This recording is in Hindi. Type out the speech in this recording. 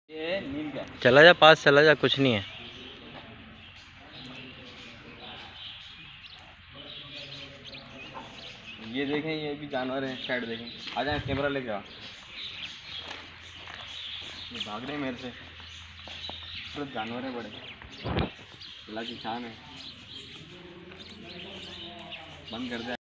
ये नीम का चला जा, पास चला जा, कुछ नहीं है। ये देखें, ये भी जानवर है। साइड देखें, आ जाए, कैमरा लेके आ। ये भाग रहे हैं मेरे से। पूरे जानवर है बड़े, अल्लाह की शान है। बंद कर दे।